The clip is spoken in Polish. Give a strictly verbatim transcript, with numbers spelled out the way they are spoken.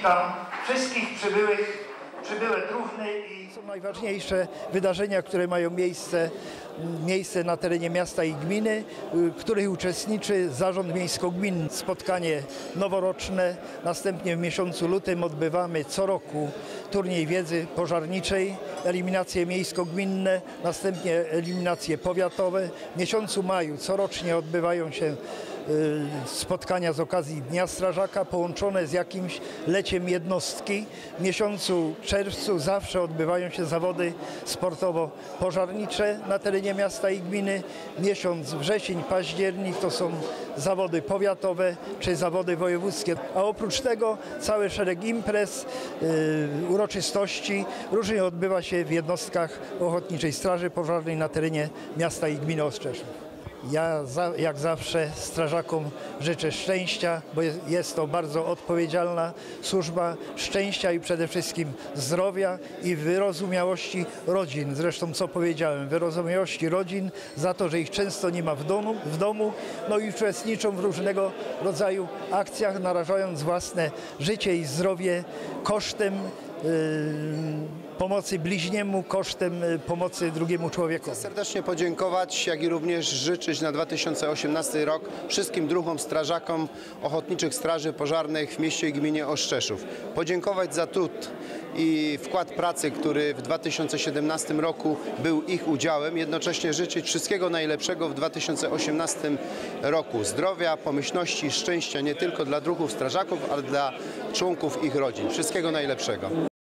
witam wszystkich przybyłych, przybyłe druhny i są najważniejsze wydarzenia, które mają miejsce, miejsce na terenie miasta i gminy, w których uczestniczy Zarząd Miejsko-Gminny. Spotkanie noworoczne, następnie w miesiącu lutym odbywamy co roku turniej wiedzy pożarniczej, eliminacje miejsko-gminne, następnie eliminacje powiatowe. W miesiącu maju corocznie odbywają się spotkania z okazji Dnia Strażaka połączone z jakimś leciem jednostki. W miesiącu czerwcu zawsze odbywają się zawody sportowo-pożarnicze na terenie miasta i gminy. Miesiąc wrzesień, październik to są zawody powiatowe czy zawody wojewódzkie. A oprócz tego cały szereg imprez, yy, uroczystości różnie odbywa się w jednostkach Ochotniczej Straży Pożarnej na terenie miasta i gminy Ostrzeszów. Ja za, jak zawsze strażakom życzę szczęścia, bo jest, jest to bardzo odpowiedzialna służba, szczęścia i przede wszystkim zdrowia i wyrozumiałości rodzin. Zresztą co powiedziałem, wyrozumiałości rodzin za to, że ich często nie ma w domu, w domu no i uczestniczą w różnego rodzaju akcjach, narażając własne życie i zdrowie kosztem yy, pomocy bliźniemu, kosztem pomocy drugiemu człowiekowi. Chcę serdecznie podziękować, jak i również życzyć na dwa tysiące osiemnasty rok wszystkim druhom strażakom Ochotniczych Straży Pożarnych w mieście i gminie Ostrzeszów. Podziękować za trud i wkład pracy, który w dwa tysiące siedemnastym roku był ich udziałem. Jednocześnie życzyć wszystkiego najlepszego w dwa tysiące osiemnastym roku. Zdrowia, pomyślności, szczęścia nie tylko dla druhów strażaków, ale dla członków ich rodzin. Wszystkiego najlepszego.